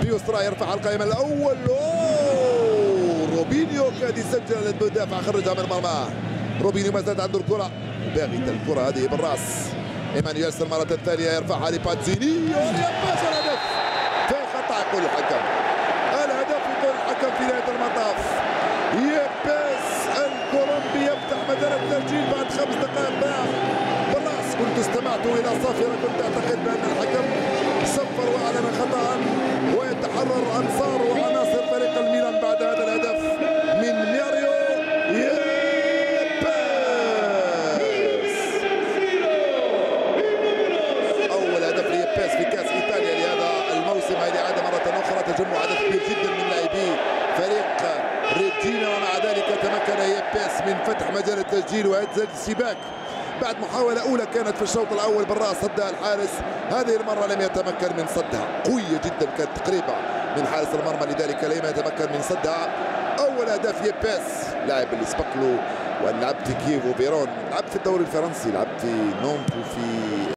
بيسرى يرفع القائمة الأول. روبينيو كاد يسجل المدافع خرجها من مرماه. روبينيو ما زالت عنده الكرة، باغت الكرة هذه بالراس. ايمانويل المرة الثانية يرفعها لباتزيني. يباس الهدف في خطأ يقول الحكم. الهدف يقول الحكم في نهاية المطاف. يباس الكولومبي يفتح مجال التسجيل بعد 5 دقائق بالراس. كنت استمعت إلى صافرة كنت أعتقد بأن الحكم صفر وأعلن خطأ، ويتحرر أنصار وعناصر فريق الميلان بعد هذا الهدف من ماريو يباس. أول هدف ليباس في كأس إيطاليا لهذا الموسم. هذه عادة مرة أخرى تجمع عدد كبير جدا من لاعبي فريق ريتينا، ومع ذلك تمكن يباس من فتح مجال التسجيل وهزة الشباك بعد محاولة أولى كانت في الشوط الأول بالرأس صدها الحارس. هذه المرة لم يتمكن من صدها، قوية جدا كانت تقريبا من حارس المرمى، لذلك لم يتمكن من صدها. أول هدف يباس، لاعب اللي سبق له وأن لعب في كييف وفيرون، لعب في الدوري الفرنسي، لعب في نونت وفي